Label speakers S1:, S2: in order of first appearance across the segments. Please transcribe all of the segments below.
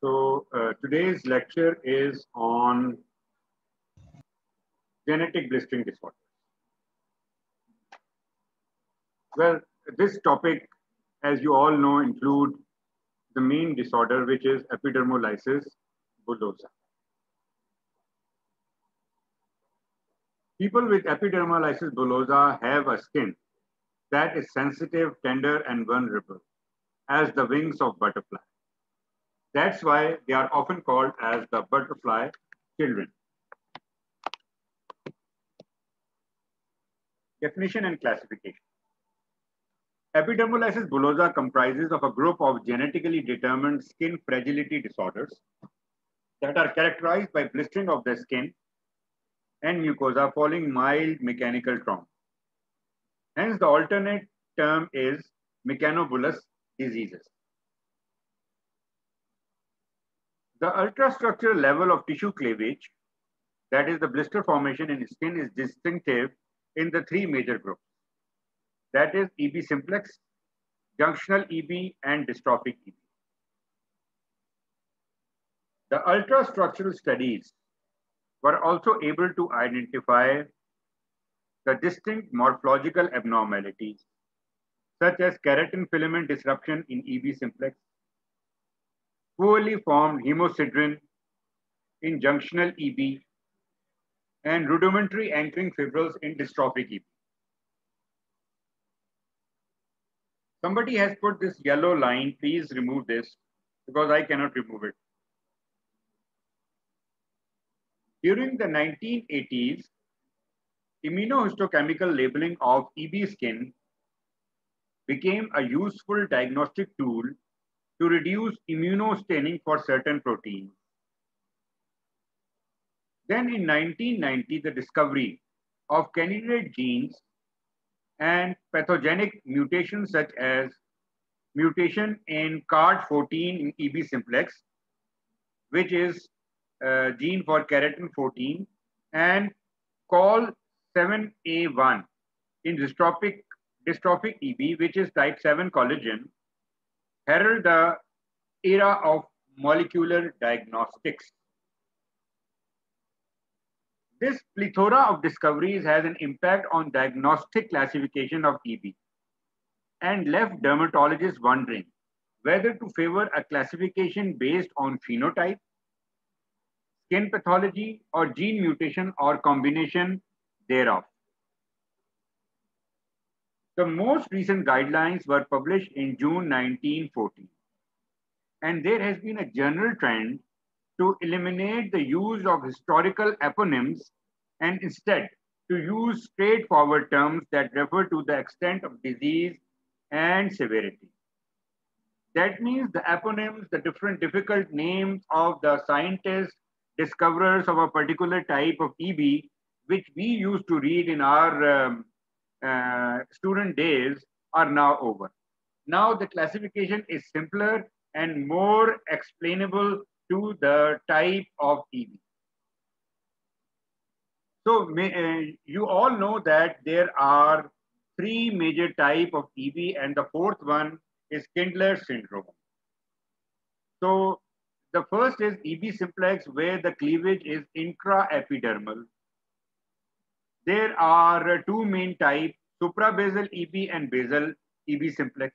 S1: Today's lecture is on genetic blistering disorders. Well, this topic, as you all know, include the main disorder, which is epidermolysis bullosa. People with epidermolysis bullosa have a skin that is sensitive, tender, and vulnerable, as the wings of butterfly. That's why they are often called as the butterfly children. Definition and classification. Epidermolysis bullosa comprises of a group of genetically determined skin fragility disorders that are characterized by blistering of the skin and mucosa following mild mechanical trauma. Hence, the alternate term is mechanobullous diseases. The ultrastructural level of tissue cleavage, that is the blister formation in skin, is distinctive in the three major groups. That is EB simplex, junctional EB, and dystrophic EB. The ultrastructural studies were also able to identify the distinct morphological abnormalities, such as keratin filament disruption in EB simplex, poorly formed hemosiderin in junctional EB, and rudimentary anchoring fibrils in dystrophic EB. Somebody has put this yellow line. Please remove this because I cannot remove it. During the 1980s, immunohistochemical labeling of EB skin became a useful diagnostic tool to reduce immunostaining for certain proteins. Then in 1990, the discovery of candidate genes and pathogenic mutations such as mutation in CARD14 in EB simplex, which is a gene for keratin 14, and COL7A1 in dystrophic EB, which is type 7 collagen, herald the era of molecular diagnostics. This plethora of discoveries has an impact on diagnostic classification of EB and left dermatologists wondering whether to favor a classification based on phenotype, skin pathology, or gene mutation, or combination thereof. The most recent guidelines were published in June 1914, and there has been a general trend to eliminate the use of historical eponyms and instead to use straightforward terms that refer to the extent of disease and severity. That means the eponyms, the different difficult names of the scientists, discoverers of a particular type of EB, which we used to read in our student days, are now over. Now the classification is simpler and more explainable to the type of EB. So you all know that there are three major types of EB, and the fourth one is Kindler syndrome. So the first is EB simplex, where the cleavage is intraepidermal. There are two main types, suprabasal EB and basal EB simplex.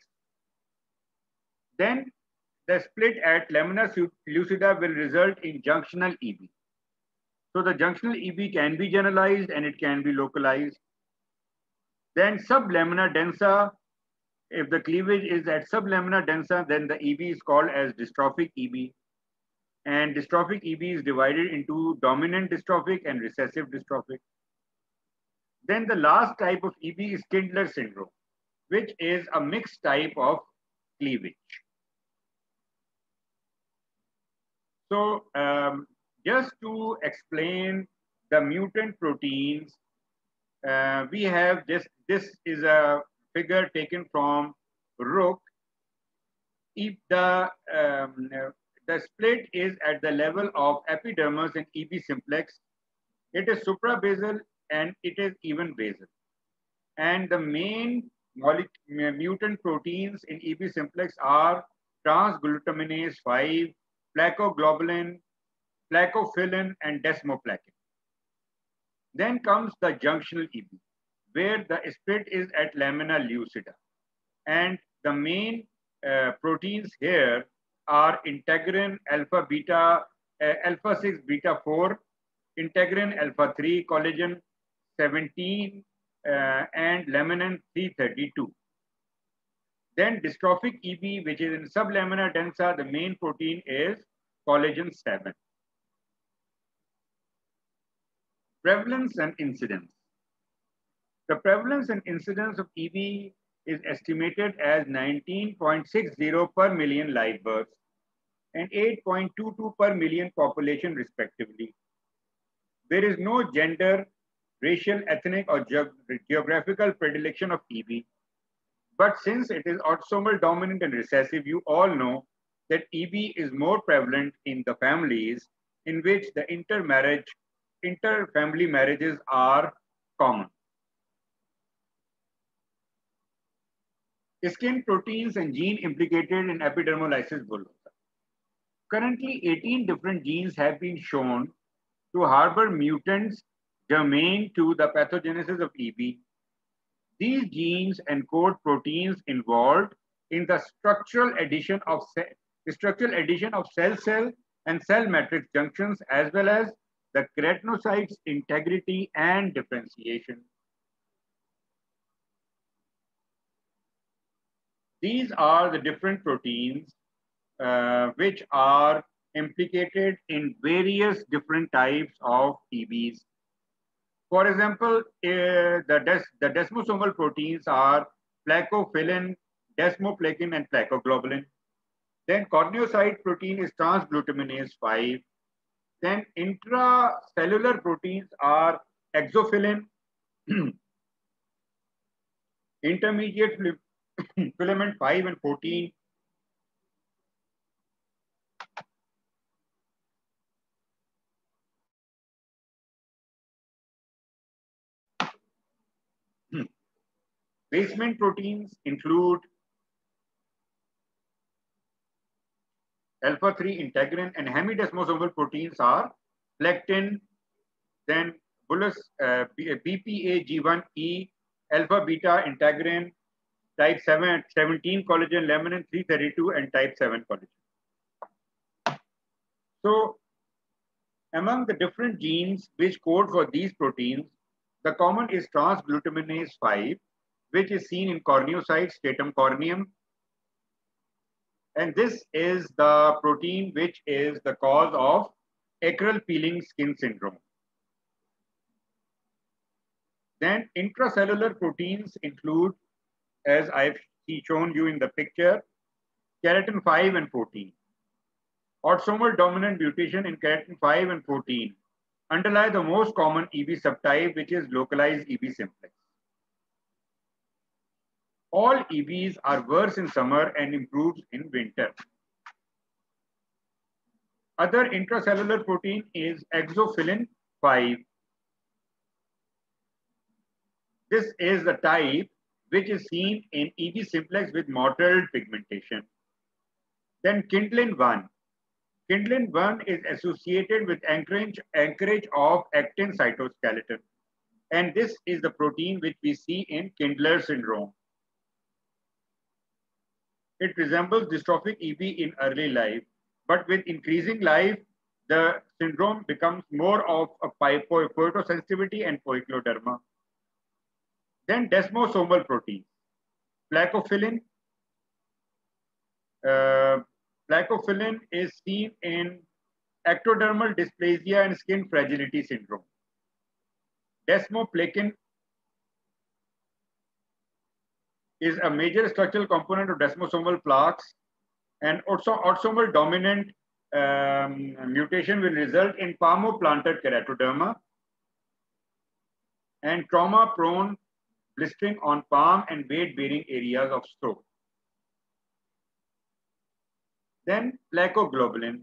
S1: Then the split at lamina lucida will result in junctional EB. So the junctional EB can be generalized and it can be localized. Then sublamina densa, if the cleavage is at sublamina densa, then the EB is called as dystrophic EB. And dystrophic EB is divided into dominant dystrophic and recessive dystrophic. Then the last type of EB is Kindler syndrome, which is a mixed type of cleavage. So just to explain the mutant proteins, we have this is a figure taken from Rook. If the split is at the level of epidermis in EB simplex, it is suprabasal and it is even basal. And the main mutant proteins in EB simplex are transglutaminase 5, placoglobulin, placophilin, and desmoplakin. Then comes the junctional EB, where the split is at lamina lucida. And the main proteins here are integrin alpha beta, alpha 6 beta 4, integrin alpha 3, collagen 17, and laminin 332. Then dystrophic EB, which is in sublamina densa, the main protein is collagen 7. Prevalence and incidence. The prevalence and incidence of EB is estimated as 19.60 per million live births and 8.22 per million population respectively. There is no gender, racial, ethnic, or geographical predilection of EB. But since it is autosomal dominant and recessive, you all know that EB is more prevalent in the families in which the inter-family marriages are common. Skin proteins and gene implicated in epidermolysis bullosa. Currently, 18 different genes have been shown to harbor mutants germane to the pathogenesis of EB. These genes encode proteins involved in the structural addition of cell-cell and cell matrix junctions, as well as the keratinocytes' integrity and differentiation. These are the different proteins which are implicated in various different types of EBs. For example, the desmosomal proteins are placophilin, desmoplakin, and placoglobulin. Then corneocyte protein is transglutaminase 5. Then intracellular proteins are exophilin, intermediate filament 5 and 14. Basement proteins include alpha 3 integrin, and hemidesmosomal proteins are lectin, then bullous BPAG1E, alpha beta integrin, type 17 collagen, laminin 332, and type 7 collagen. So, among the different genes which code for these proteins, the common is transglutaminase 5, which is seen in corneocytes, stratum corneum. And this is the protein which is the cause of acral peeling skin syndrome. Then intracellular proteins include, as I've shown you in the picture, keratin 5 and 14. Autosomal dominant mutation in keratin 5 and 14 underlie the most common EB subtype, which is localized EB simplex. All EBs are worse in summer and improves in winter. Other intracellular protein is exophilin 5. This is the type which is seen in EB simplex with mottled pigmentation. Then kindlin 1. Kindlin 1 is associated with anchorage of actin cytoskeleton. And this is the protein which we see in Kindler syndrome. It resembles dystrophic EB in early life, but with increasing life, the syndrome becomes more of a photosensitivity and poikiloderma. Then desmosomal proteins, placophilin. Placophilin is seen in ectodermal dysplasia and skin fragility syndrome. Desmoplakin is a major structural component of desmosomal plaques, and also autosomal dominant mutation will result in palmoplantar keratoderma and trauma-prone blistering on palm and weight-bearing areas of stroke. Then placoglobulin.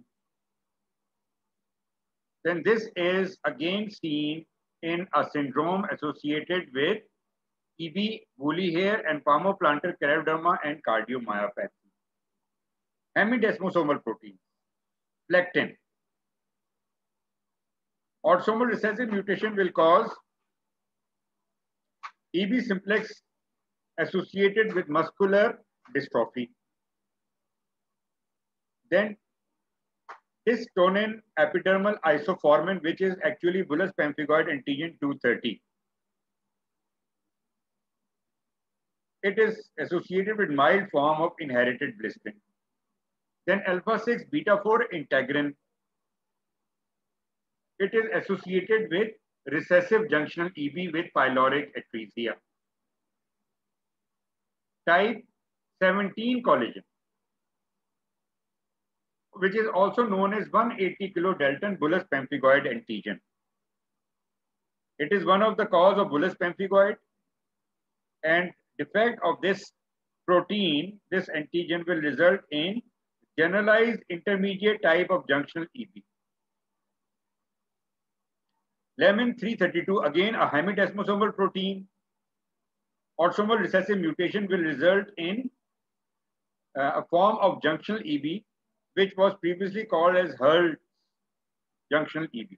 S1: Then this is again seen in a syndrome associated with EB, woolly hair, and palmoplantar keratoderma and cardiomyopathy. Hemidesmosomal proteins. lectin. Autosomal recessive mutation will cause EB simplex associated with muscular dystrophy. Then dystonin epidermal isoformin, which is actually bullous pemphigoid antigen 230. It is associated with mild form of inherited blistering. Then alpha 6 beta 4 integrin. It is associated with recessive junctional EB with pyloric atresia. Type 17 collagen, which is also known as 180 kilodalton bullous pemphigoid antigen. It is one of the cause of bullous pemphigoid, and defect of this protein, this antigen, will result in generalized intermediate type of junctional EB. Lamin 332, again a hemidesmosomal protein. Autosomal recessive mutation will result in a form of junctional EB, which was previously called as Hurd junctional EB.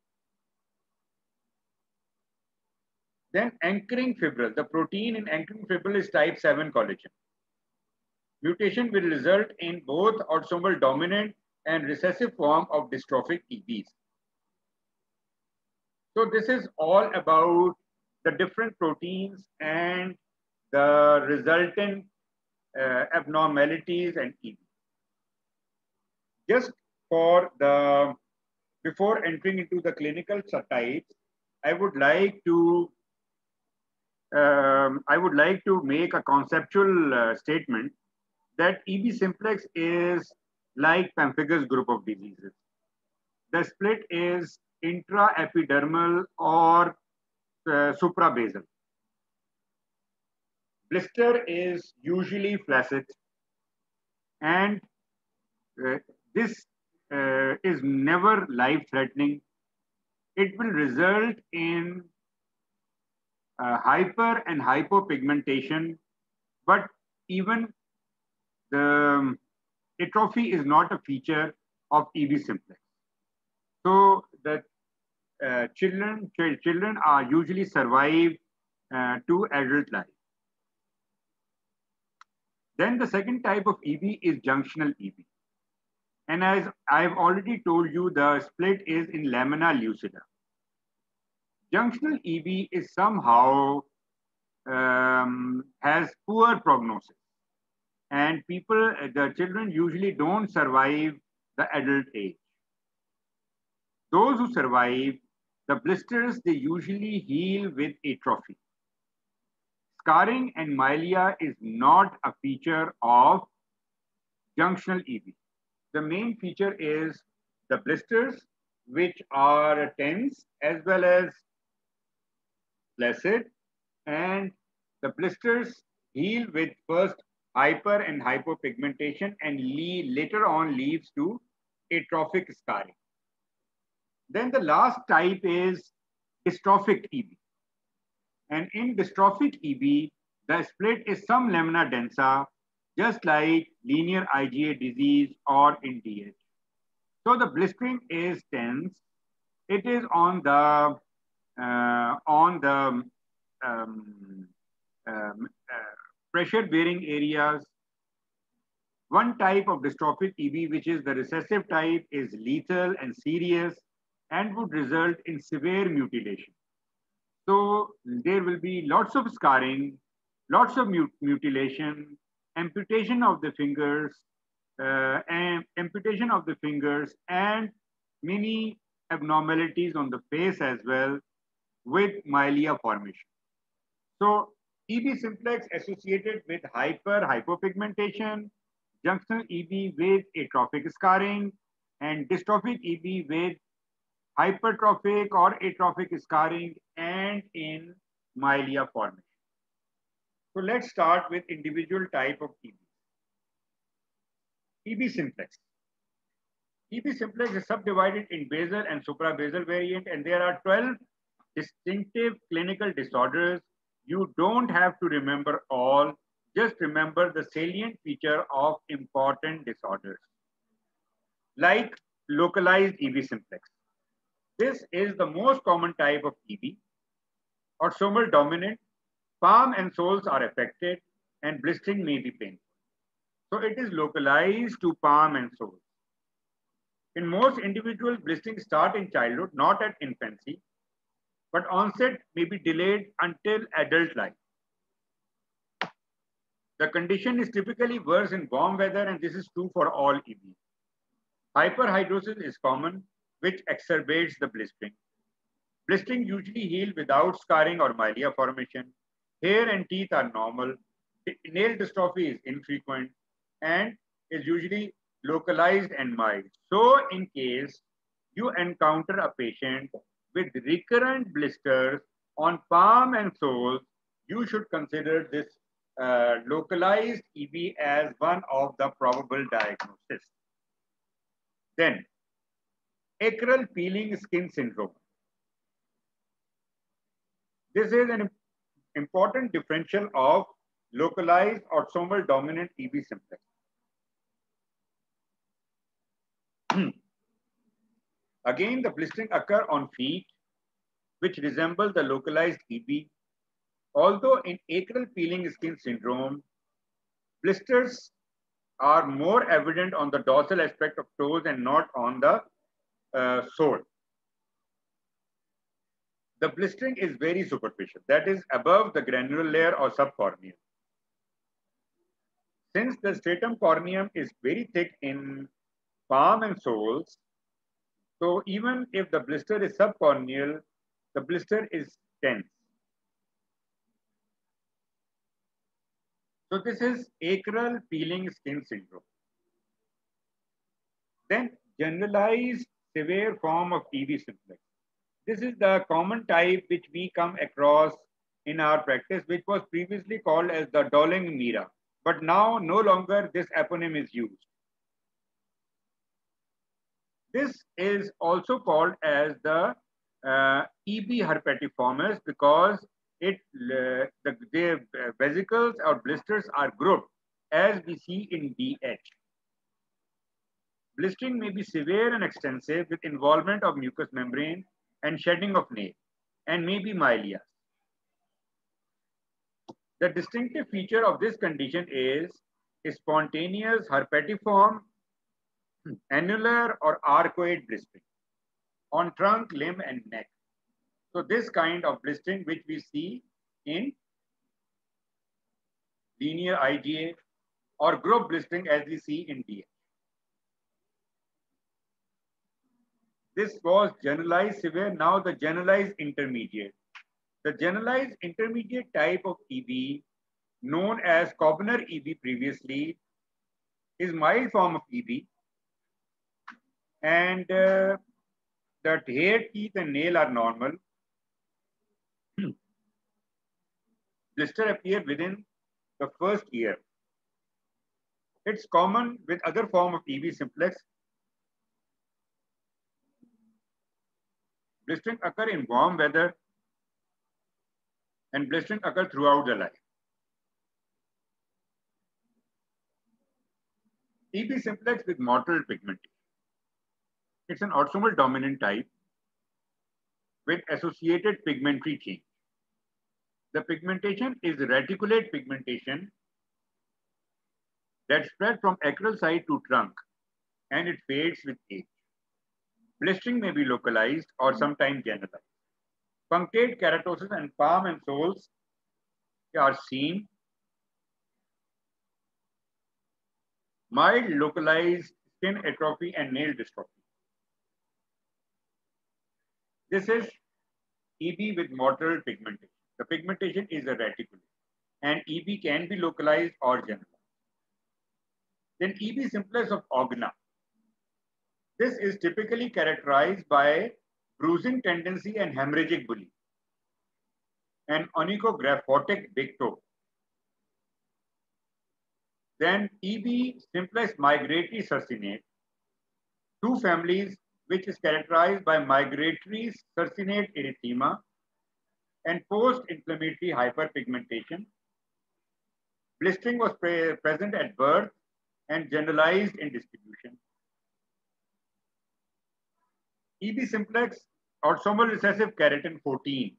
S1: Then anchoring fibril. The protein in anchoring fibril is type 7 collagen. Mutation will result in both autosomal dominant and recessive form of dystrophic EBs. So this is all about the different proteins and the resultant abnormalities and EB. Just for the, before entering into the clinical subtypes, I would like to make a conceptual statement that EB simplex is like pemphigus group of diseases. The split is intraepidermal or suprabasal. Blister is usually flaccid, and this is never life-threatening. It will result in hyper and hypopigmentation, but even the atrophy is not a feature of EB simplex. So the children are usually survive to adult life. Then the second type of EB is junctional EB. And as I've already told you, the split is in lamina lucida. Junctional EB is somehow has poor prognosis, and the children usually don't survive the adult age. Those who survive, the blisters, they usually heal with atrophy. Scarring and milia is not a feature of junctional EB. The main feature is the blisters, which are tense as well as flaccid, and the blisters heal with first hyper and hypopigmentation and later on leads to atrophic scarring. Then the last type is dystrophic EB. And in dystrophic EB, the split is some lamina densa, just like linear IgA disease or in DH. So the blistering is tense. It is on the pressure-bearing areas. One type of dystrophic EB, which is the recessive type, is lethal and serious and would result in severe mutilation. So there will be lots of scarring, lots of mutilation, amputation of the fingers, and many abnormalities on the face as well, with milia formation. So EB simplex associated with hypopigmentation, junctional EB with atrophic scarring, and dystrophic EB with hypertrophic or atrophic scarring and in milia formation. So let's start with individual type of EB. EB simplex. EB simplex is subdivided in basal and suprabasal variant, and there are 12 distinctive clinical disorders. You don't have to remember all, just remember the salient feature of important disorders. Like localized EB simplex. This is the most common type of EB. Autosomal dominant, palm and soles are affected and blistering may be painful. So it is localized to palm and soles. In most individuals, blistering start in childhood, not at infancy, but onset may be delayed until adult life. The condition is typically worse in warm weather, and this is true for all EB. Hyperhidrosis is common, which exacerbates the blistering. Blistering usually heal without scarring or milia formation. Hair and teeth are normal. Nail dystrophy is infrequent and is usually localized and mild. So in case you encounter a patient with recurrent blisters on palm and soles, you should consider this localized EB as one of the probable diagnoses. Then, acral peeling skin syndrome. This is an important differential of localized autosomal dominant EB simplex. Again, the blistering occur on feet, which resemble the localized EB. Although in acral peeling skin syndrome, blisters are more evident on the dorsal aspect of toes and not on the sole. The blistering is very superficial, that is above the granular layer or subcorneal. Since the stratum corneum is very thick in palm and soles, so even if the blister is subcorneal, the blister is tense. So this is acral peeling skin syndrome. Then generalized severe form of EB simplex. This is the common type which we come across in our practice, which was previously called as the Dowling-Meara, but now no longer this eponym is used. This is also called as the EB herpetiformis because the vesicles or blisters are grouped as we see in DH. Blistering may be severe and extensive with involvement of mucous membrane and shedding of nail and may be milia. The distinctive feature of this condition is a spontaneous herpetiform annular or arcuate blistering on trunk, limb, and neck. So this kind of blistering which we see in linear IgA or group blistering as we see in DH. This was generalized severe, now the generalized intermediate. The generalized intermediate type of EB, known as Koebner EB previously, is mild form of EB. And the hair, teeth, and nail are normal. Blister appear within the first year. It's common with other form of EB simplex. Blistering occur in warm weather and blistering occur throughout the life. EB simplex with mottled pigmentation. It's an autosomal dominant type with associated pigmentary change. The pigmentation is reticulate pigmentation that spread from acral side to trunk and it fades with age. Blistering may be localized or sometimes generalized. Punctate keratosis and palm and soles are seen. Mild localized skin atrophy and nail dystrophy. This is EB with mottled pigmentation. The pigmentation is a reticulate and EB can be localized or generalized. Then EB simplex of Ogna. This is typically characterized by bruising tendency and hemorrhagic bully and onychographotic big toe. Then EB simplex migratory succinate, two families which is characterized by migratory succinate erythema and post-inflammatory hyperpigmentation. Blistering was present at birth and generalized in distribution. EB simplex, autosomal recessive keratin 14.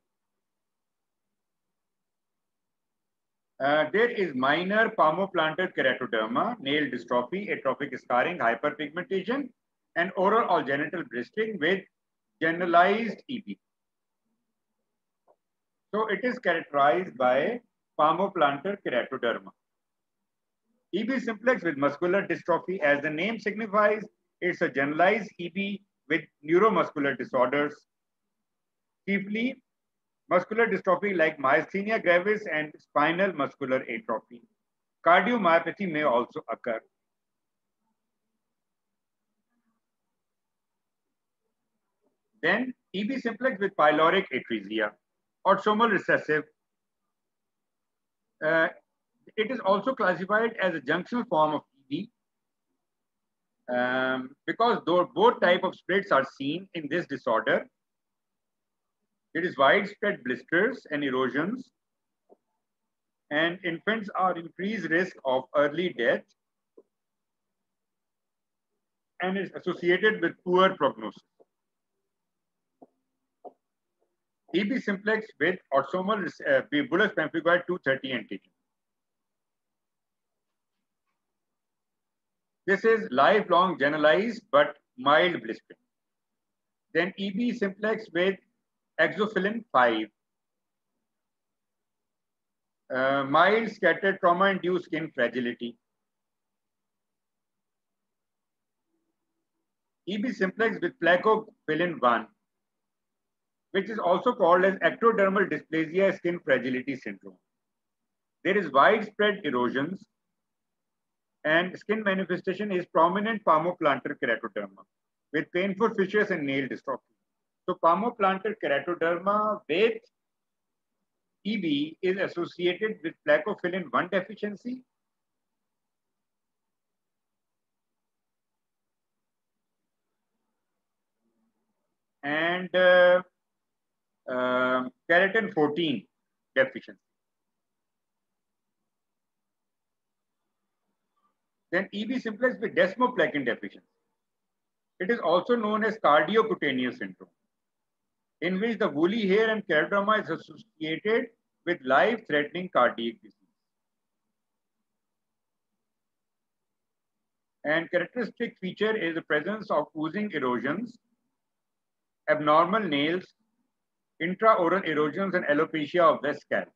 S1: There is minor palmoplantar keratoderma, nail dystrophy, atrophic scarring, hyperpigmentation, and oral or genital bristling with generalized EB. So it is characterized by palmoplantar keratoderma. EB simplex with muscular dystrophy, as the name signifies, it's a generalized EB with neuromuscular disorders, chiefly muscular dystrophy like myasthenia gravis and spinal muscular atrophy. Cardiomyopathy may also occur. Then EB simplex with pyloric atresia, autosomal recessive. It is also classified as a junctional form of EB because both type of splits are seen in this disorder. It is widespread blisters and erosions, and infants are increased risk of early death and is associated with poor prognosis. EB simplex with autosomal bullous pemphigoid 230 antigen. This is lifelong generalized but mild blistering. Then EB simplex with exophilin 5. Mild scattered trauma-induced skin fragility. EB simplex with plakophilin 1, which is also called as ectodermal dysplasia skin fragility syndrome. There is widespread erosions and skin manifestation is prominent palmoplantar keratoderma with painful fissures and nail dystrophy. So palmoplantar keratoderma with EB is associated with plakophilin 1 deficiency and keratin 14 deficiency. Then EB simplex with desmoplakin deficiency. It is also known as cardiocutaneous syndrome, in which the woolly hair and keratoderma is associated with life-threatening cardiac disease. And characteristic feature is the presence of oozing erosions, abnormal nails, intraoral erosions, and alopecia of the scalp.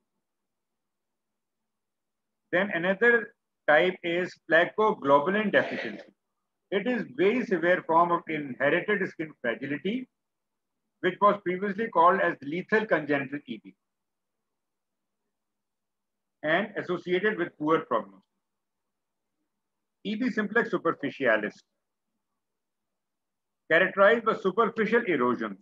S1: Then another type is plakoglobulin deficiency. It is very severe form of inherited skin fragility, which was previously called as lethal congenital EB and associated with poor prognosis. EB simplex superficialis, characterized by superficial erosions,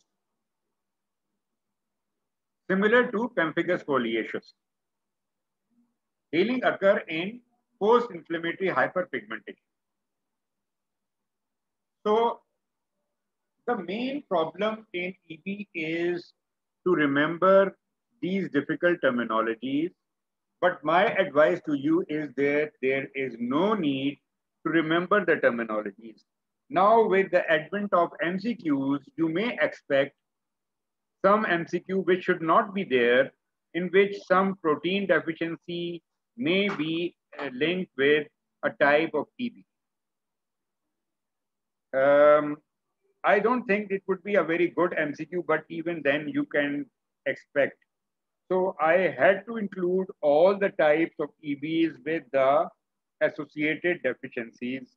S1: similar to pemphigus foliaceus. Healing occur in post-inflammatory hyperpigmentation. So the main problem in EB is to remember these difficult terminologies. But my advice to you is that there is no need to remember the terminologies. Now, with the advent of MCQs, you may expect some MCQ which should not be there, in which some protein deficiency may be linked with a type of EB. I don't think it would be a very good MCQ, but even then you can expect. So I had to include all the types of EBs with the associated deficiencies.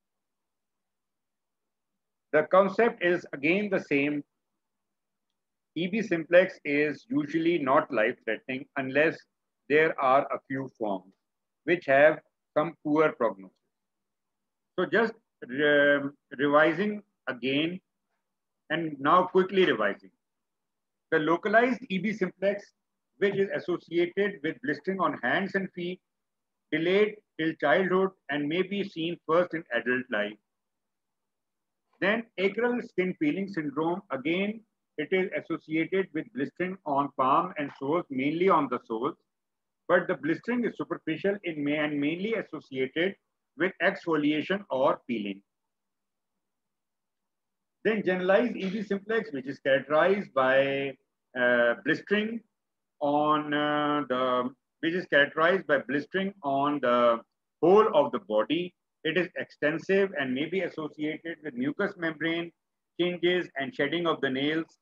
S1: The concept is again the same. EB simplex is usually not life-threatening unless there are a few forms which have some poor prognosis. So just revising again and now quickly revising. The localized EB simplex, which is associated with blistering on hands and feet, delayed till childhood and may be seen first in adult life. Then acral skin peeling syndrome, again, it is associated with blistering on palm and soles, mainly on the soles, but the blistering is superficial and mainly associated with exfoliation or peeling. Then generalized EB simplex, which is characterized by blistering on which is characterized by blistering on the whole of the body. It is extensive and may be associated with mucous membrane changes and shedding of the nails.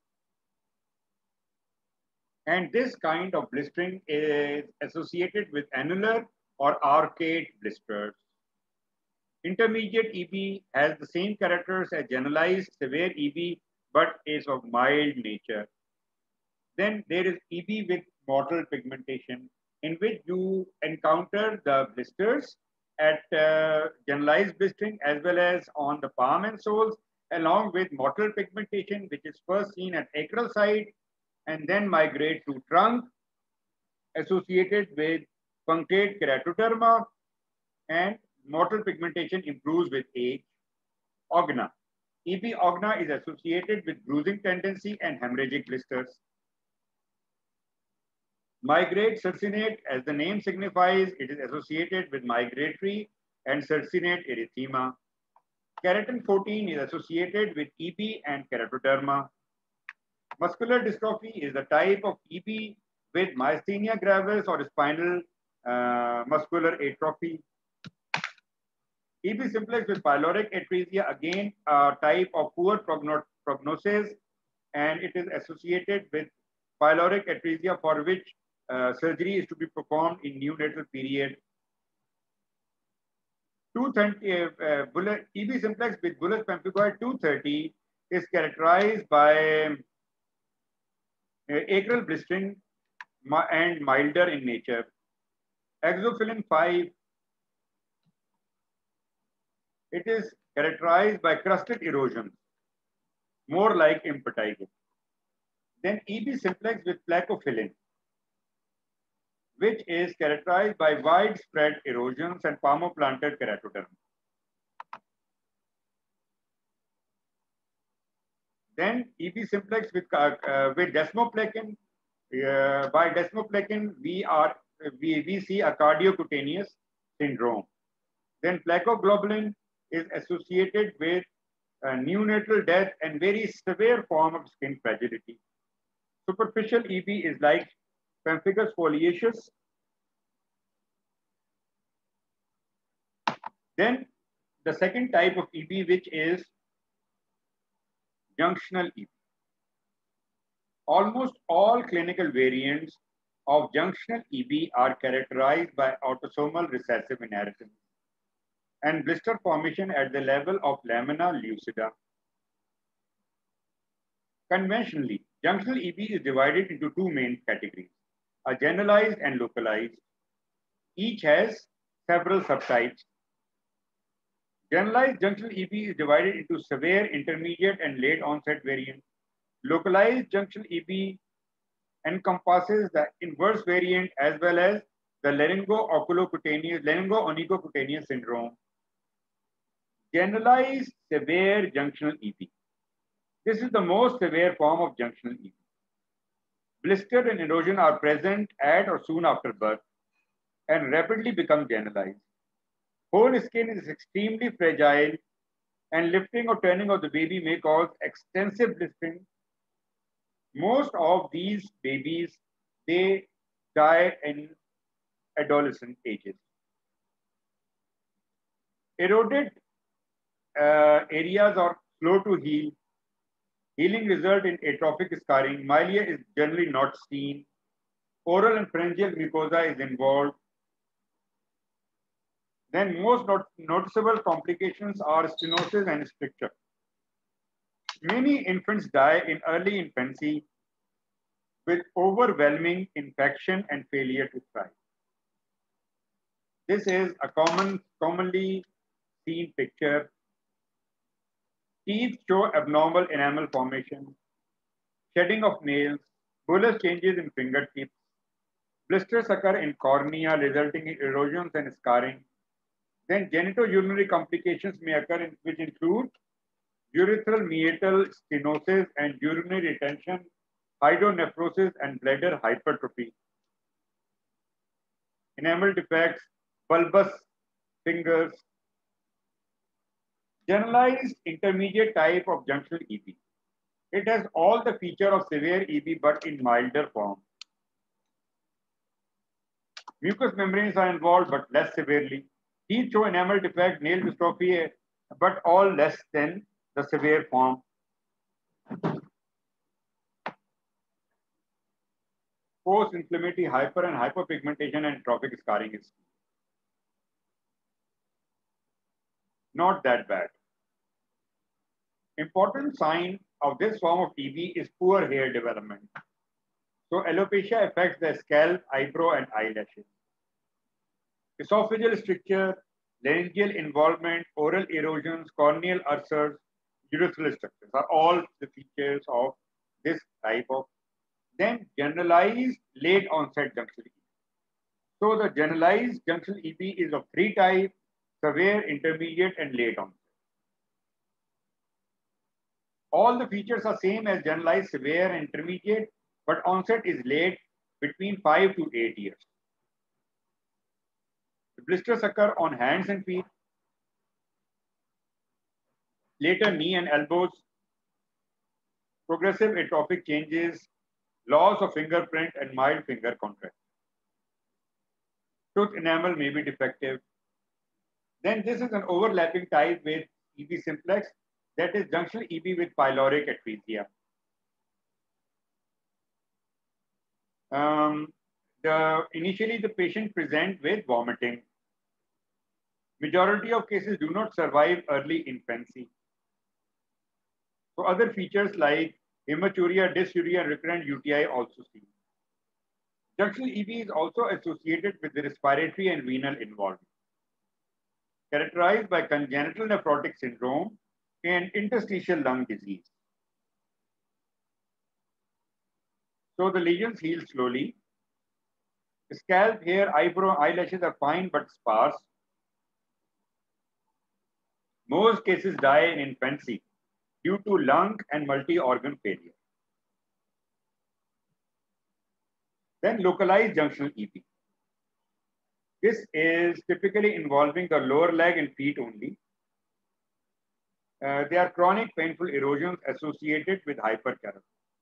S1: And this kind of blistering is associated with annular or arcade blisters. Intermediate EB has the same characters as generalized severe EB, but is of mild nature. Then there is EB with mottled pigmentation, in which you encounter the blisters at generalized blistering as well as on the palm and soles, along with mottled pigmentation, which is first seen at acral site and then migrate to trunk, associated with punctate keratoderma, and mottled pigmentation improves with age. Ogna. EB ogna is associated with bruising tendency and hemorrhagic blisters. Migrate circinate, as the name signifies, it is associated with migratory and circinate erythema. Keratin 14 is associated with EB and keratoderma. Muscular dystrophy is the type of EB with myasthenia gravis or spinal muscular atrophy. EB simplex with pyloric atresia, again a type of poor prognosis, and it is associated with pyloric atresia for which surgery is to be performed in neonatal period. 230 EB simplex with bullous pemphigoid 230 is characterized by acral blistering and milder in nature. Exophilin 5, it is characterized by crusted erosion, more like impetigo. Then EB simplex with plakophilin, which is characterized by widespread erosions and palmoplantar keratoderm. Then EB simplex with desmoplekin. By desmoplekin, we see a cardiocutaneous syndrome. Then plakoglobulin is associated with neonatal death and very severe form of skin fragility. Superficial EB is like pemphigus foliaceus. Then the second type of EB, which is junctional EB. Almost all clinical variants of junctional EB are characterized by autosomal recessive inheritance and blister formation at the level of lamina lucida. Conventionally, junctional EB is divided into two main categories, a generalized and localized. Each has several subtypes. Generalized junctional EB is divided into severe, intermediate, and late onset variants. Localized junctional EB encompasses the inverse variant as well as the laryngo-onicocutaneous syndrome. Generalized severe junctional EB. This is the most severe form of junctional EB. Blister and erosion are present at or soon after birth and rapidly become generalized. Whole skin is extremely fragile and lifting or turning of the baby may cause extensive blistering. Most of these babies, they die in adolescent ages. Eroded areas are slow to heal. Healing result in atrophic scarring. Milia is generally not seen. Oral and pharyngeal mucosa is involved. Then most noticeable complications are stenosis and stricture. Many infants die in early infancy with overwhelming infection and failure to thrive. This is a commonly seen picture. Teeth show abnormal enamel formation, shedding of nails, bullous changes in fingertips. Blisters occur in cornea, resulting in erosions and scarring. Then genitourinary complications may occur, which include urethral meatal stenosis and urinary retention, hydronephrosis, and bladder hypertrophy. Enamel defects, bulbous fingers. Generalized intermediate type of junctional EB. It has all the feature of severe EB but in milder form. Mucous membranes are involved but less severely. Teeth show enamel defect, nail dystrophy, but all less than the severe form. Post-inflammatory hyper and hyperpigmentation and trophic scarring is not that bad. Important sign of this form of TB is poor hair development. So alopecia affects the scalp, eyebrow, and eyelashes. Esophageal stricture, laryngeal involvement, oral erosions, corneal ulcers, urethral structures are all the features of this type of. Then generalized late onset junctional EB. So the generalized junctional EB is of three types: severe, intermediate, and late onset. All the features are same as generalized, severe, and intermediate, but onset is late, between 5 to 8 years. The blisters occur on hands and feet, later knee and elbows, progressive atrophic changes, loss of fingerprint, and mild finger contraction. Tooth enamel may be defective. Then this is an overlapping type with EB simplex, that is junctional EB with pyloric atresia. Initially, the patient present with vomiting. Majority of cases do not survive early infancy. So other features like hematuria, dysuria, and recurrent UTI also seen. Junctional EB is also associated with the respiratory and renal involvement, characterized by congenital nephrotic syndrome and interstitial lung disease. So the lesions heal slowly. Scalp, hair, eyebrow, eyelashes are fine but sparse. Most cases die in infancy due to lung and multi-organ failure. Then localized junctional EB. This is typically involving the lower leg and feet only. They are chronic painful erosions associated with hyperkeratosis.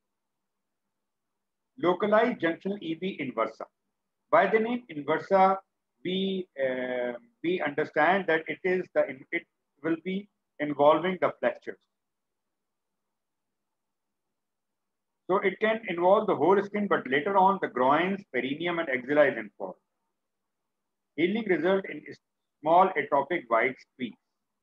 S1: Localized junctional EB inversa. By the name inversa, we understand that it will be involving the flexures. So it can involve the whole skin, but later on the groins, perineum, and axilla is involved. Healing result in small atrophic white streaks.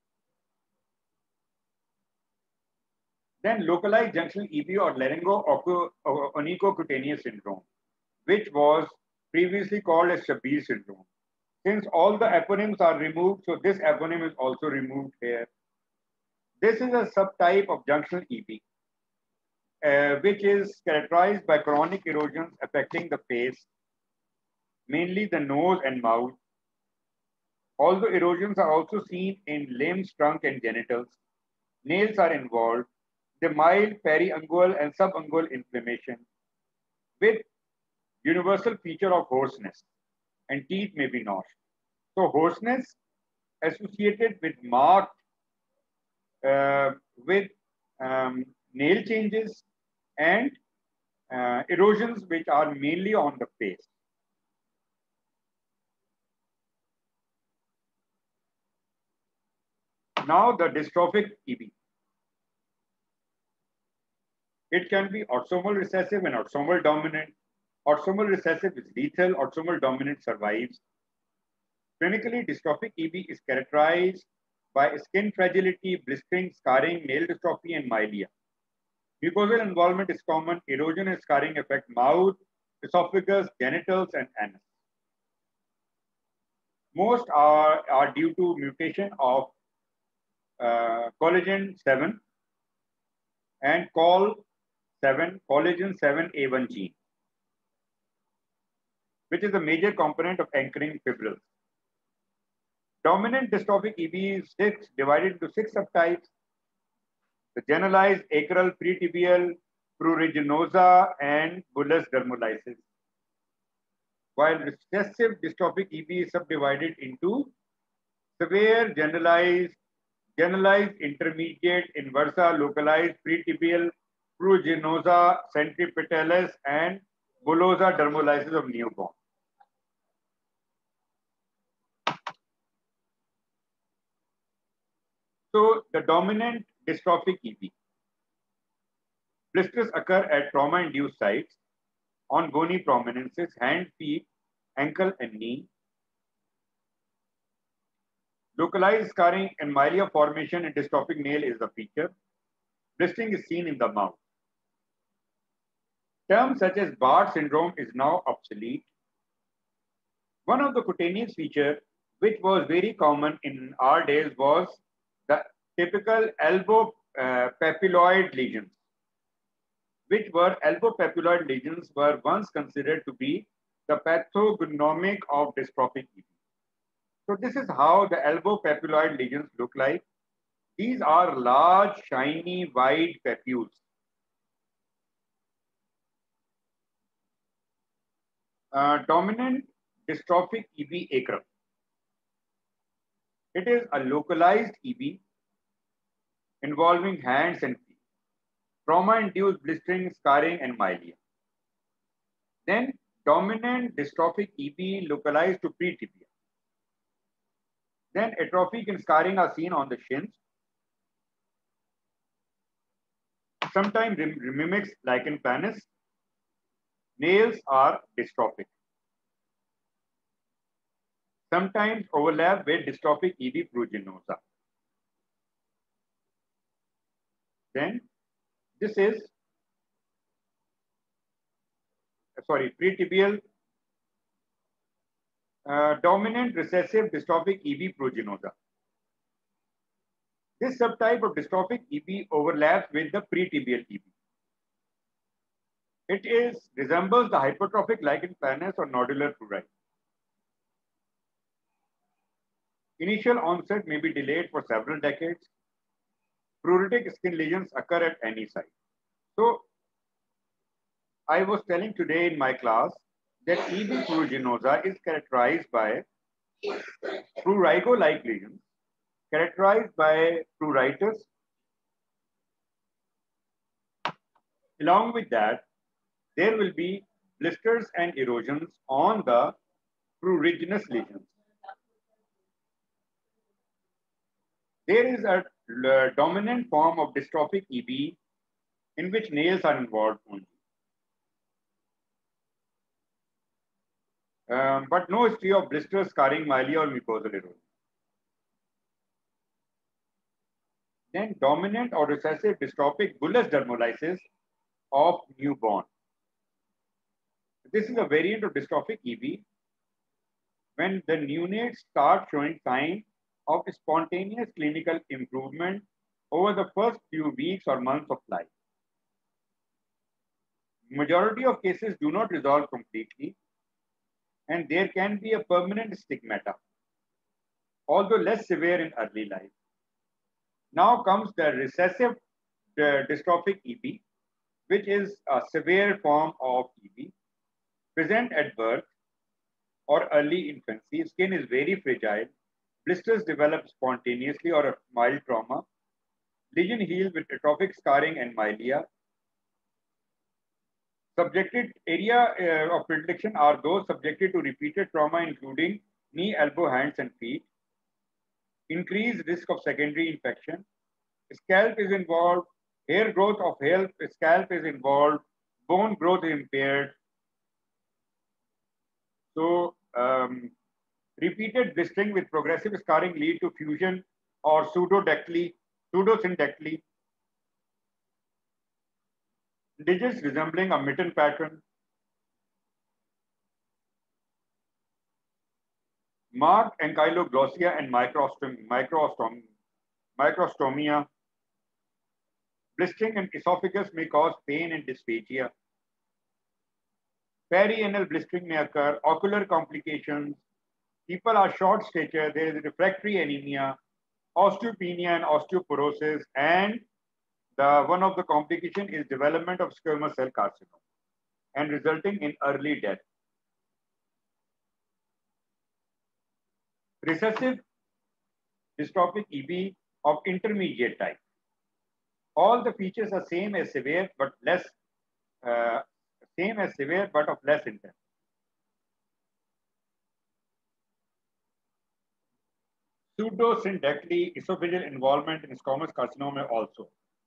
S1: Then localized junctional EB or laryngo-onychocutaneous syndrome, which was previously called as Shabir syndrome. Since all the eponyms are removed, so this eponym is also removed here. This is a subtype of junctional EB, which is characterized by chronic erosions affecting the face, mainly the nose and mouth. Although erosions are also seen in limbs, trunk, and genitals, nails are involved. The mild periungual and subungual inflammation with universal feature of hoarseness, and teeth may be gnashed. So hoarseness associated with marked with nail changes and erosions which are mainly on the face. Now the dystrophic EB. It can be autosomal recessive and autosomal dominant. Autosomal recessive is lethal, autosomal dominant survives. Clinically, dystrophic EB is characterized by skin fragility, blistering, scarring, nail dystrophy, and myelin. Mucosal involvement is common. Erosion and scarring affect mouth, esophagus, genitals, and anus. Most are due to mutation of collagen 7 and collagen 7A1 gene, which is a major component of anchoring fibrils. Dominant dystrophic EB is divided into 6 subtypes: the generalized acral, pretibial, pruriginosa, and bullous dermolysis. While recessive dystrophic EB is subdivided into severe, generalized, generalized, intermediate, inversa, localized, pretibial, pruginosa, centripetalis, and bullosa dermolysis of newborn. So the dominant dystrophic EB. Blisters occur at trauma-induced sites on bony prominences, hand, feet, ankle, and knee. Localized scarring and milia formation in dystrophic nail is the feature. Blistering is seen in the mouth. Terms such as Barr syndrome is now obsolete. One of the cutaneous features which was very common in our days was the typical elbow papilloid lesions, which were elbow papilloid lesions were once considered to be the pathognomic of dystrophic EB. So this is how the elbow papilloid lesions look like. These are large, shiny, white papules. Dominant dystrophic EB acrum. It is a localized EB involving hands and feet, trauma-induced blistering, scarring, and milia. Then dominant dystrophic EB localized to pretibia. Then atrophic and scarring are seen on the shins. Sometimes mimics lichen planus. Nails are dystrophic. Sometimes overlap with dystrophic EB pruginosa. Then this is, pretibial dominant recessive dystrophic EB pruginosa. This subtype of dystrophic EB overlaps with the pretibial EB. It resembles the hypertrophic lichen planus or nodular prurite. Initial onset may be delayed for several decades. Pruritic skin lesions occur at any site. So, I was telling today in my class that EB pruginosa is characterized by prurigo-like lesions, characterized by pruritus. Along with that, there will be blisters and erosions on the pruriginous lesions. There is a dominant form of dystrophic EB in which nails are involved only. But no history of blisters, scarring, milia, or mucosal erosion. Then dominant or recessive dystrophic bullous dermolysis of newborn. This is a variant of dystrophic EB when the neonates start showing signs of spontaneous clinical improvement over the first few weeks or months of life. Majority of cases do not resolve completely, and there can be a permanent stigmata, although less severe in early life. Now comes the recessive dystrophic EB, which is a severe form of EB, present at birth or early infancy. Skin is very fragile. Blisters develop spontaneously or a mild trauma. Lesion heals with atrophic scarring and milia. Subjected area of predilection are those subjected to repeated trauma, including knee, elbow, hands, and feet. Increased risk of secondary infection. Scalp is involved. Hair growth of scalp is involved. Bone growth is impaired. So, repeated blistering with progressive scarring lead to fusion or pseudosyndactyly. Digits resembling a mitten pattern. Marked ankyloglossia and microstomia. Blistering and esophagus may cause pain and dysphagia. Perianal blistering may occur. Ocular complications. People are short stature. There is refractory anemia, osteopenia and osteoporosis, and one of the complications is development of squamous cell carcinoma and resulting in early death. Recessive dystrophic EB of intermediate type. All the features are same as severe but less uh, same as severe but of less intense. Pseudosyndactyly esophageal involvement in squamous carcinoma also.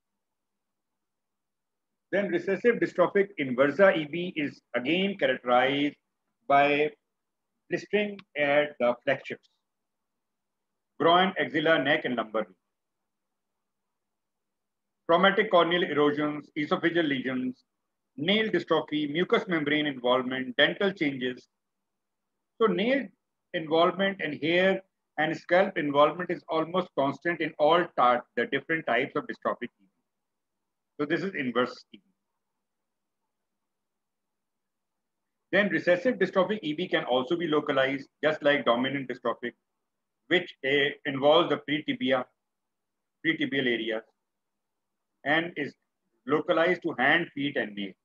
S1: Then recessive dystrophic inversa EB is again characterized by blistering at the flexures, groin, axilla, neck, and lumbar. Traumatic corneal erosions, esophageal lesions, nail dystrophy, mucous membrane involvement, dental changes. So nail involvement and hair and scalp involvement is almost constant in all the different types of dystrophic EB. So this is inverse EB. Then recessive dystrophic EB can also be localized, just like dominant dystrophic, which involves the pretibial areas and is localized to hand, feet, and nail.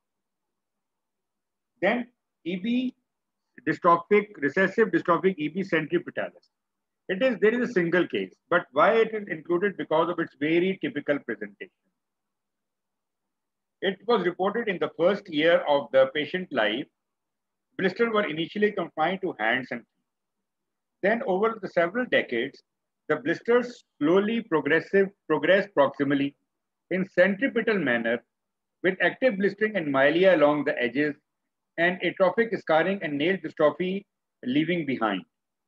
S1: Then EB recessive dystrophic EB centripetalis. There is a single case, but why it is included? Because of its very typical presentation. It was reported in the first year of the patient life. Blisters were initially confined to hands and feet. Then over the several decades, the blisters slowly progressed proximally in centripetal manner with active blistering and milia along the edges and atrophic scarring and nail dystrophy leaving behind.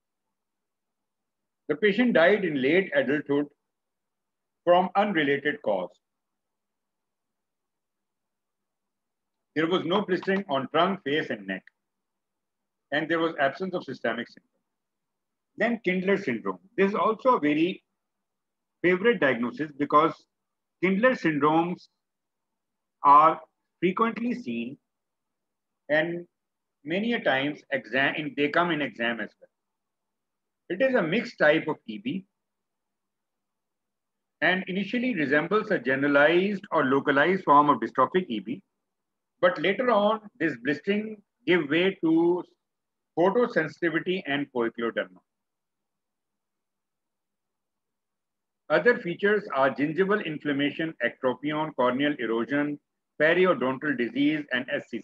S1: The patient died in late adulthood from unrelated cause. There was no blistering on trunk, face, and neck, and there was absence of systemic symptoms. Then Kindler syndrome. This is also a very favorite diagnosis because Kindler syndromes are frequently seen and many a times they come in exam as well. It is a mixed type of EB and initially resembles a generalized or localized form of dystrophic EB, but later on this blistering give way to photosensitivity and poikiloderma. Other features are gingival inflammation, ectropion, corneal erosion, periodontal disease, and SCC.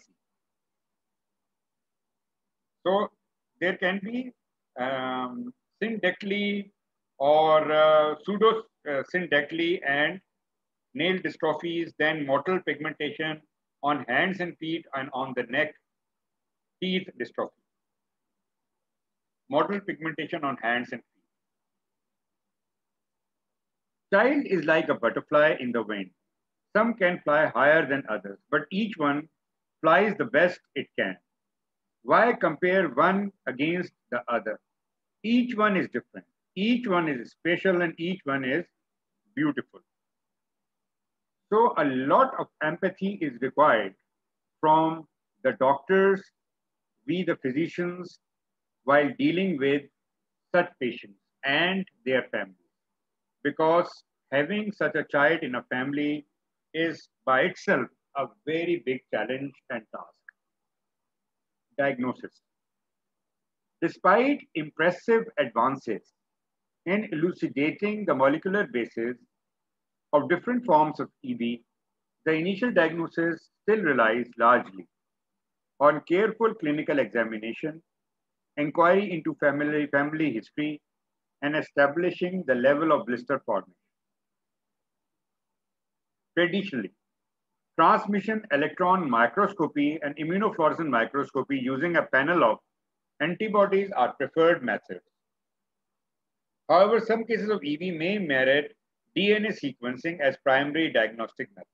S1: So there can be syndactyly or pseudo-syndactyly and nail dystrophies, then motile pigmentation on hands and feet and on the neck, teeth dystrophy. Motile pigmentation on hands and feet. Child is like a butterfly in the wind. Some can fly higher than others, but each one flies the best it can. Why compare one against the other? Each one is different. Each one is special and each one is beautiful. So a lot of empathy is required from the doctors, we the physicians, while dealing with such patients and their families. Because having such a child in a family is by itself a very big challenge and task. Diagnosis. Despite impressive advances in elucidating the molecular basis of different forms of EB, the initial diagnosis still relies largely on careful clinical examination, inquiry into family history, and establishing the level of blister formation. Traditionally, transmission electron microscopy and immunofluorescence microscopy using a panel of antibodies are preferred methods. However, some cases of EB may merit DNA sequencing as primary diagnostic method.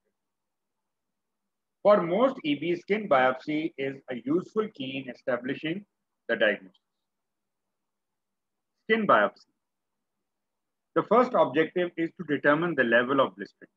S1: For most EB, skin biopsy is a useful key in establishing the diagnosis. Skin biopsy. The first objective is to determine the level of blistering.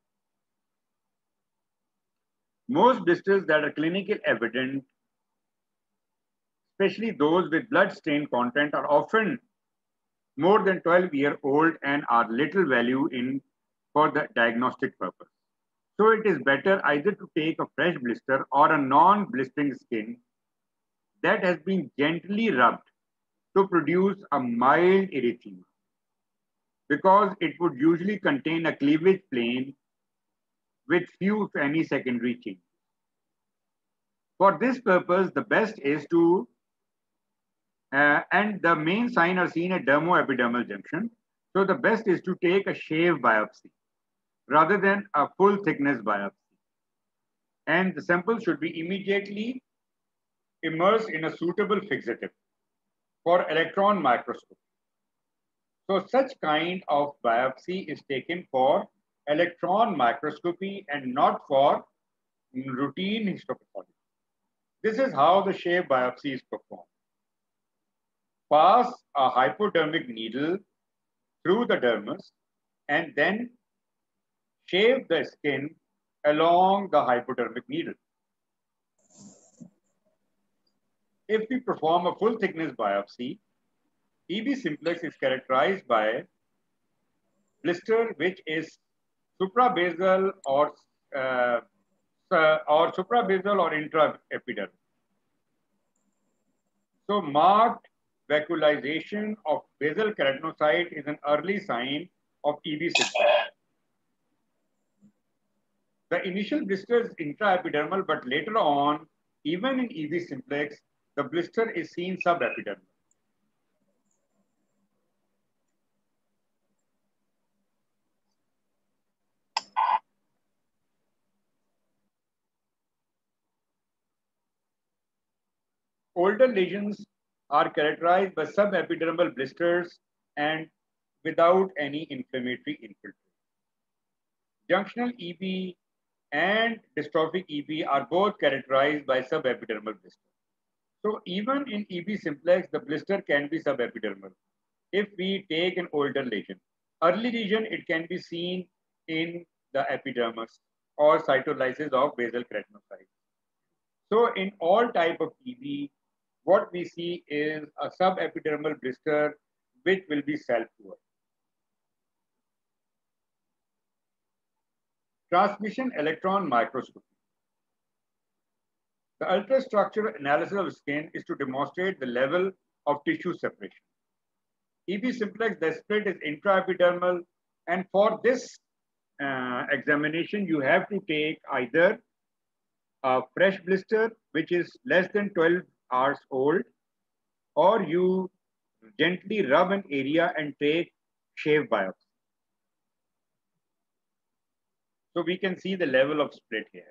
S1: Most blisters that are clinically evident, especially those with blood stain content, are often more than 12-year-old and are little value for the diagnostic purpose. So it is better either to take a fresh blister or a non-blistering skin that has been gently rubbed to produce a mild erythema. because it would usually contain a cleavage plane with few, if any, secondary changes. For this purpose, the best is to, and the main signs are seen at dermoepidermal junction. So the best is to take a shave biopsy rather than a full thickness biopsy. And the sample should be immediately immersed in a suitable fixative for electron microscopy. So such kind of biopsy is taken for electron microscopy and not for routine histopathology. This is how the shave biopsy is performed. Pass a hypodermic needle through the dermis and then shave the skin along the hypodermic needle. If we perform a full thickness biopsy, EB simplex is characterized by blister which is suprabasal or suprabasal or intraepidermal. So marked vacuolization of basal keratinocyte is an early sign of EB simplex. The initial blister is intraepidermal, but later on, even in EB simplex, the blister is seen subepidermal. Older lesions are characterized by subepidermal blisters and without any inflammatory infiltration. Junctional EB and dystrophic EB are both characterized by subepidermal blisters. So even in EB simplex, the blister can be subepidermal if we take an older lesion. Early lesion, it can be seen in the epidermis or cytolysis of basal keratinocytes. So in all type of EB, what we see is a subepidermal blister which will be self-poor. Transmission electron microscopy. The ultrastructural analysis of skin is to demonstrate the level of tissue separation. EB simplex, the split is intraepidermal, and for this examination, you have to take either a fresh blister, which is less than 12 hours old, or you gently rub an area and take shave biopsy. So we can see the level of split here.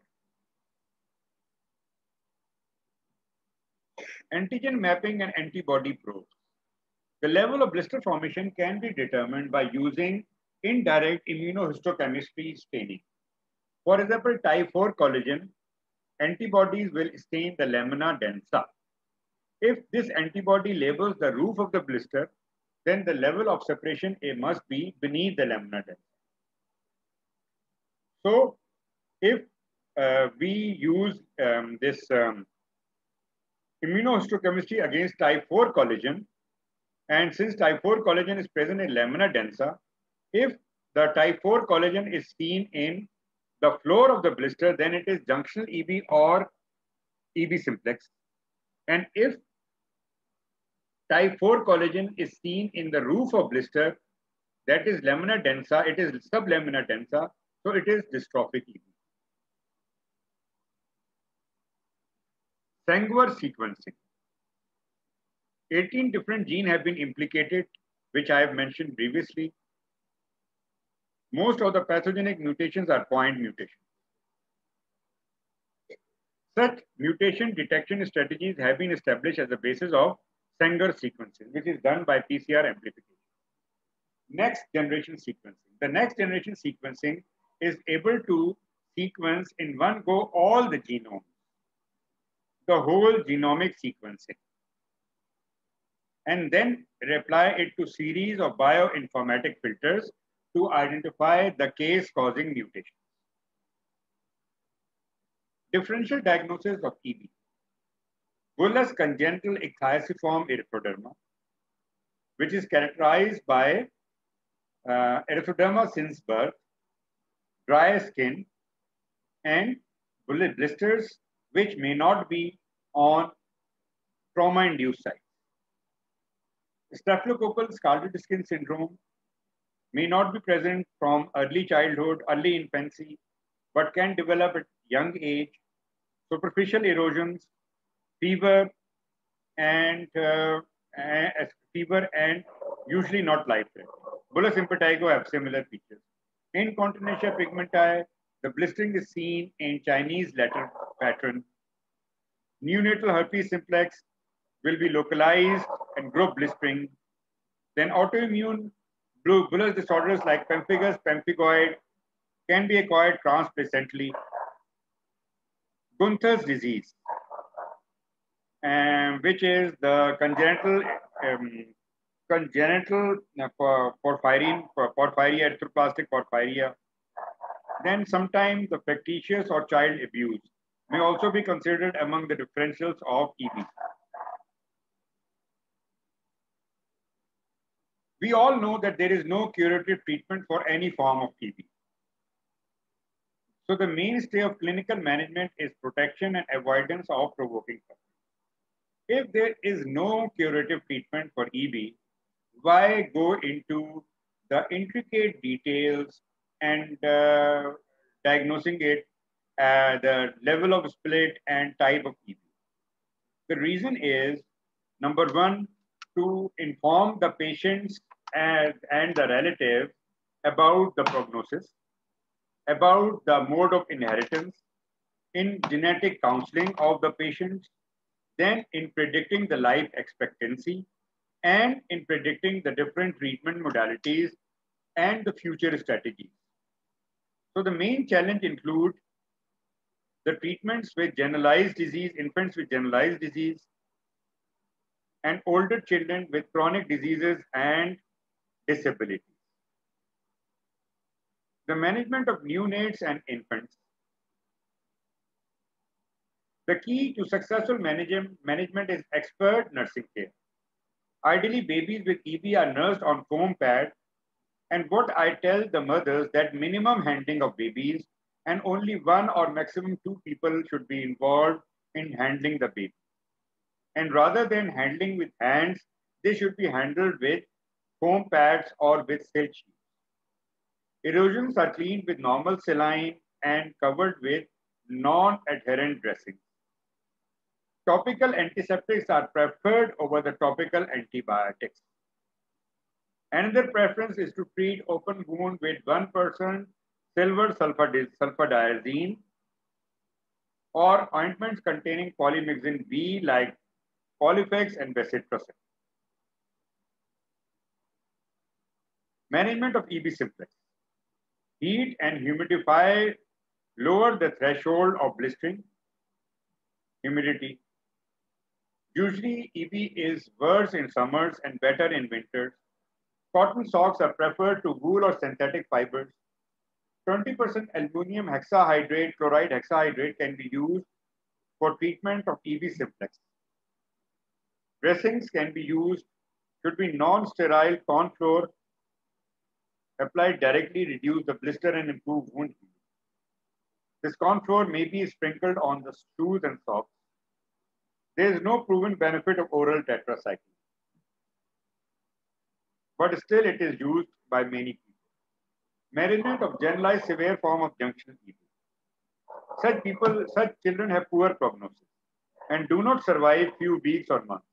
S1: Antigen mapping and antibody probes. The level of blister formation can be determined by using indirect immunohistochemistry staining. For example, type 4 collagen antibodies will stain the lamina densa. If this antibody labels the roof of the blister, then the level of separation must be beneath the lamina densa. So if we use this immunohistochemistry against type 4 collagen, and since type 4 collagen is present in lamina densa, if the type 4 collagen is seen in the floor of the blister, then it is junctional EB or EB simplex. And if type 4 collagen is seen in the roof of blister, that is lamina densa, it is sublamina densa, so it is dystrophic EB. Sanger sequencing. 18 different genes have been implicated, which I have mentioned previously. Most of the pathogenic mutations are point mutations. Such mutation detection strategies have been established as the basis of Sanger sequencing, which is done by PCR amplification. Next generation sequencing. The next generation sequencing is able to sequence in one go all the genome, the whole genomic sequencing, and then apply it to series of bioinformatic filters to identify the case-causing mutations. Differential diagnosis of EB. Bullous congenital ichthyosiform erythroderma, which is characterized by erythroderma since birth, dry skin, and blisters which may not be on trauma-induced sites. Staphylococcal scalded skin syndrome, may not be present from early childhood, early infancy, but can develop at young age, superficial erosions, fever, and fever and usually not life-threatening. Bullous impetigo have similar features. In Continentia pigmenti, the blistering is seen in Chinese letter pattern. Neonatal herpes simplex will be localized and group blistering. Then autoimmune bullous disorders like pemphigus, pemphigoid can be acquired transplacentally. Gunther's disease, which is the congenital porphyria, erythroplastic porphyria. Then sometimes the factitious or child abuse may also be considered among the differentials of EB. We all know that there is no curative treatment for any form of TB. So the mainstay of clinical management is protection and avoidance of provoking suffering. If there is no curative treatment for EB, why go into the intricate details and diagnosing it at the level of split and type of EB? The reason is, number one, to inform the patients and the relative about the prognosis, about the mode of inheritance, in genetic counseling of the patients, then in predicting the life expectancy, and in predicting the different treatment modalities and the future strategies. So the main challenge include the treatments with generalized disease, infants with generalized disease, and older children with chronic diseases and disabilities. The management of neonates and infants. The key to successful management is expert nursing care. Ideally, babies with EB are nursed on foam pad, and what I tell the mothers that minimum handling of babies and only one or maximum two people should be involved in handling the baby. And rather than handling with hands, they should be handled with foam pads or with silk sheets. Erosions are cleaned with normal saline and covered with non-adherent dressings. Topical antiseptics are preferred over the topical antibiotics. Another preference is to treat open wound with 1% silver sulfadiazine or ointments containing polymyxin B like Polyfex and Vesitrocin. Management of EB simplex. Heat and humidify lower the threshold of blistering. Humidity. Usually EB is worse in summers and better in winters. Cotton socks are preferred to wool or synthetic fibers. 20% aluminum hexahydrate, chloride hexahydrate can be used for treatment of EB simplex. Dressings can be used, should be non-sterile corn flour applied directly, reduce the blister and improve wound healing. This corn flour may be sprinkled on the shoes and socks. There is no proven benefit of oral tetracycline, but still it is used by many people. Management of generalized severe form of junctional EB. Such children have poor prognosis and do not survive few weeks or months.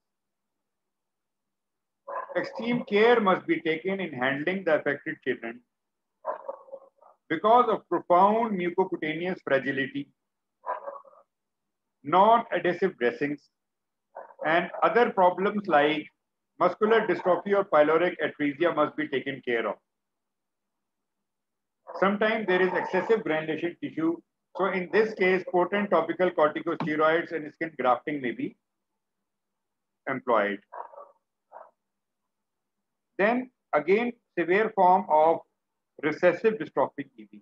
S1: Extreme care must be taken in handling the affected children because of profound mucocutaneous fragility, non-adhesive dressings, and other problems like muscular dystrophy or pyloric atresia must be taken care of. Sometimes there is excessive granulation tissue. So in this case, potent topical corticosteroids and skin grafting may be employed. Then again, severe form of recessive dystrophic EB.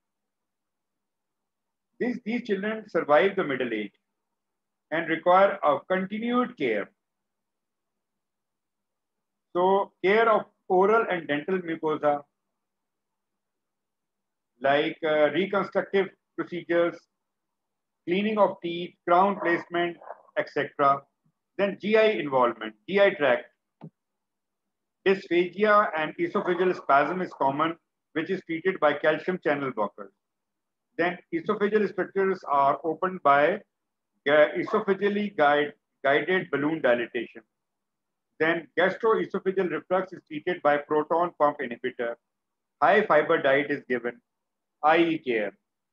S1: These children survive the middle age and require a continued care. So care of oral and dental mucosa, like reconstructive procedures, cleaning of teeth, crown placement, etc. Then GI involvement, GI tract, Dysphagia and esophageal spasm is common, which is treated by calcium channel blockers. Then esophageal strictures are opened by esophagally guided balloon dilatation. Then gastroesophageal reflux is treated by proton pump inhibitor. High fiber diet is given. Eye care.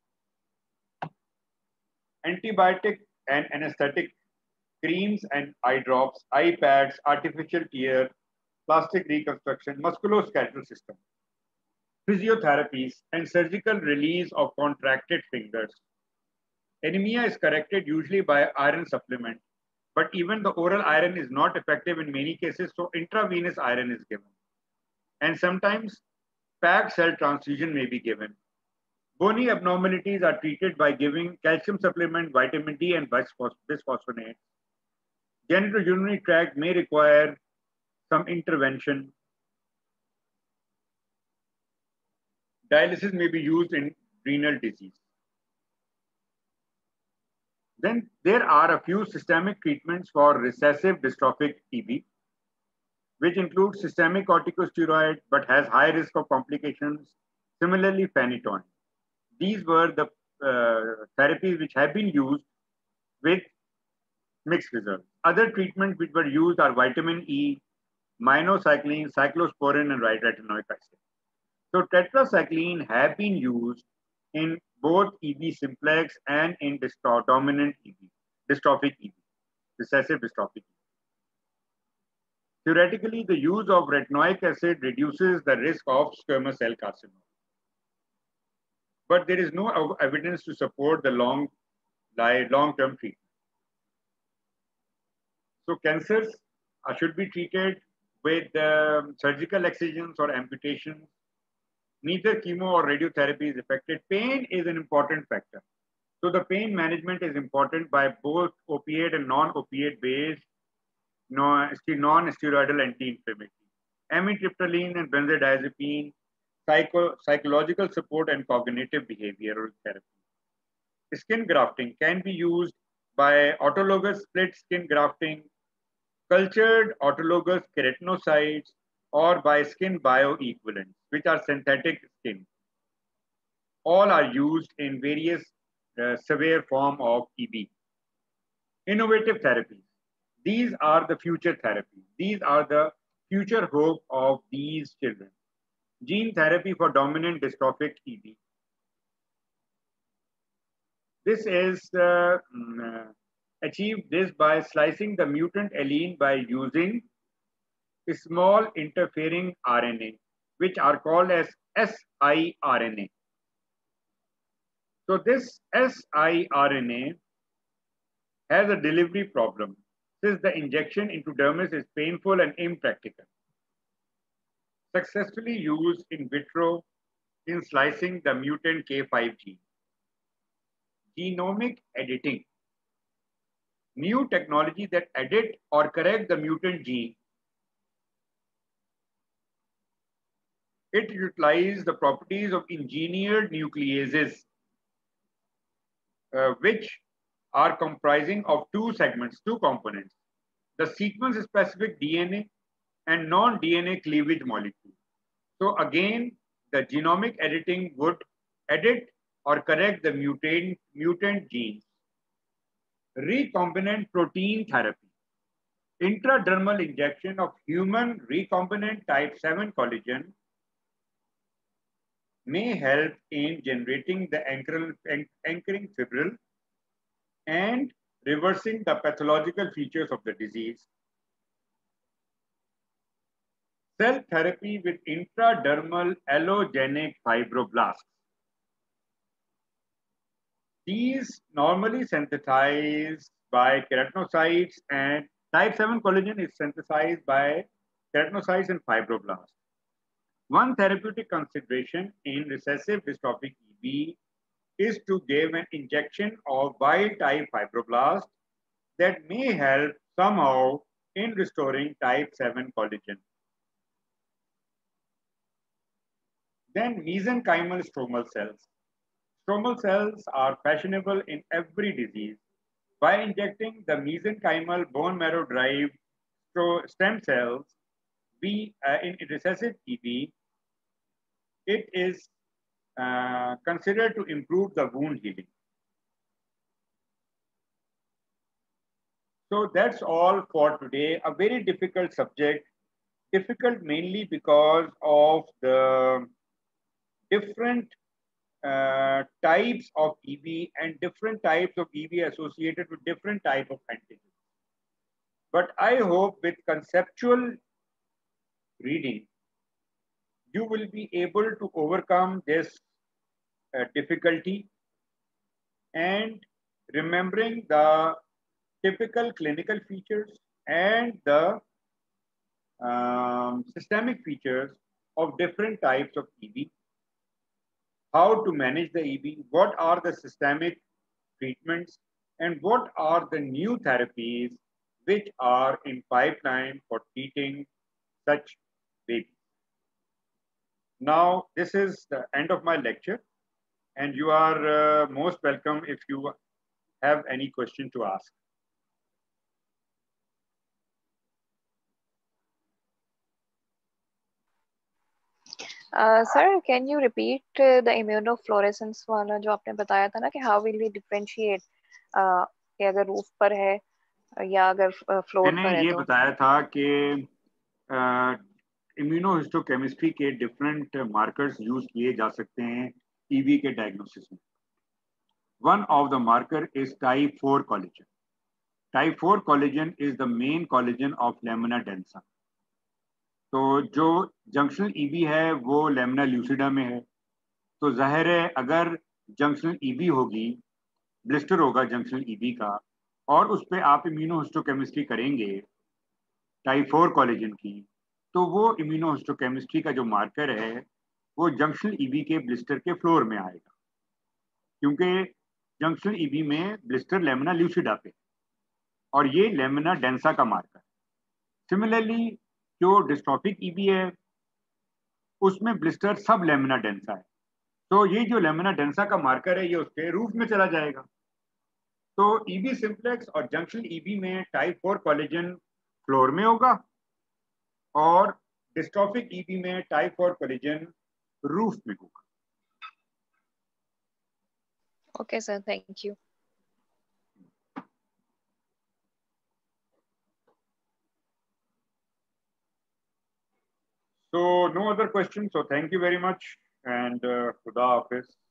S1: Antibiotic and anesthetic creams and eye drops, eye pads, artificial tear, plastic reconstruction, musculoskeletal system, physiotherapies, and surgical release of contracted fingers. Anemia is corrected usually by iron supplement, but even the oral iron is not effective in many cases, so intravenous iron is given. And sometimes packed cell transfusion may be given. Bony abnormalities are treated by giving calcium supplement, vitamin D, and bisphosphonates. Genitourinary tract may require some intervention. Dialysis may be used in renal disease. Then there are a few systemic treatments for recessive dystrophic TB, which include systemic corticosteroid but has high risk of complications. Similarly, phenytoin. These were the therapies which have been used with mixed results. Other treatments which were used are vitamin E, minocycline, cyclosporin, and retinoic acid. So tetracycline have been used in both EB simplex and in dominant EB, dystrophic EB, recessive dystrophic EB. Theoretically, the use of retinoic acid reduces the risk of squamous cell carcinoma. But there is no evidence to support the long-term treatment. So cancers should be treated with surgical excisions or amputations. Neither chemo or radiotherapy is effective. Pain is an important factor. So the pain management is important by both opiate and non-opiate based non-steroidal anti-inflammatory. Amitriptyline and benzodiazepine, psychological support and cognitive behavioral therapy. Skin grafting can be used by autologous split skin grafting, cultured autologous keratinocytes, or by skin bioequivalents, which are synthetic skin. All are used in various severe form of TB. Innovative therapies. These are the future therapies. These are the future hope of these children. Gene therapy for dominant dystrophic EB. This is achieved this by slicing the mutant allele by using a small interfering RNA, which are called as siRNA. So this siRNA has a delivery problem since the injection into dermis is painful and impractical. Successfully used in vitro in slicing the mutant K5 gene. Genomic editing. New technology that edit or correct the mutant gene. It utilizes the properties of engineered nucleases, which are comprising of two segments, two components, the sequence-specific DNA and non-DNA cleavage molecule. So again, the genomic editing would edit or correct the mutant genes. Recombinant protein therapy. Intradermal injection of human recombinant type 7 collagen may help in generating the anchoring fibril and reversing the pathological features of the disease. Cell therapy with intradermal allogenic fibroblasts. These normally synthesized by keratinocytes, and type 7 collagen is synthesized by keratinocytes and fibroblasts. One therapeutic consideration in recessive dystrophic EB is to give an injection of wild-type fibroblasts that may help somehow in restoring type 7 collagen. Then mesenchymal stromal cells. Stromal cells are fashionable in every disease. By injecting the mesenchymal bone marrow-derived stem cells, in recessive EB, it is considered to improve the wound healing. So that's all for today. A very difficult subject, difficult mainly because of the different types of EB and different types of EB associated with different type of antigens. But I hope with conceptual reading, you will be able to overcome this difficulty and remembering the typical clinical features and the systemic features of different types of EB, how to manage the EB, what are the systemic treatments, and what are the new therapies which are in pipeline for treating such babies. Now, this is the end of my lecture, and you are most welcome if you have any question to ask.
S2: Sir, can you repeat the immunofluorescence वाला जो आपने बताया था ना कि how will we differentiate कि अगर roof पर है या अगर फ्लोर
S1: मैंने
S2: पर है
S1: ये
S2: तो
S1: बताया था कि इम्यूनोहिस्टोकेमिस्ट्री के डिफरेंट मार्कर्स यूज किए जा सकते हैं ईबी के डायग्नोसिस में. One of the marker is type 4 collagen. Type 4 collagen is the main collagen of lamina densa. तो जो जंक्शनल ईबी है वो लेमिना ल्यूसिडा में है. तो जाहिर है अगर जंक्शनल ईबी होगी, ब्लिस्टर होगा जंक्शनल ईबी का, और उस पर आप इम्यूनोहिस्टोकेमिस्ट्री करेंगे टाइप 4 कोलेजन की, तो वो इम्यूनोहिस्टोकेमिस्ट्री का जो मार्कर है वो जंक्शनल ईबी के ब्लिस्टर के फ्लोर में आएगा, क्योंकि जंक्शनल ईबी में ब्लिस्टर लेमिना ल्यूसिडा पे और ये लेमिना डेंसा का मार्कर. सिमिलरली जो डिस्ट्रॉफिक ईबी है उसमें ब्लिस्टर सब लेमिना डेंसा है. तो ये जो लेमिना डेंसा का मार्कर है ये उसके रूफ में चला जाएगा. तो ईबी सिंप्लेक्स और जंक्शनल ईबी में टाइप 4 कोलेजन फ्लोर में होगा और डिस्ट्रॉफिक ईबी में टाइप 4 कोलेजन रूफ में होगा.
S2: Okay, sir. Thank you.
S1: So no other questions. So thank you very much and Khuda Hafiz.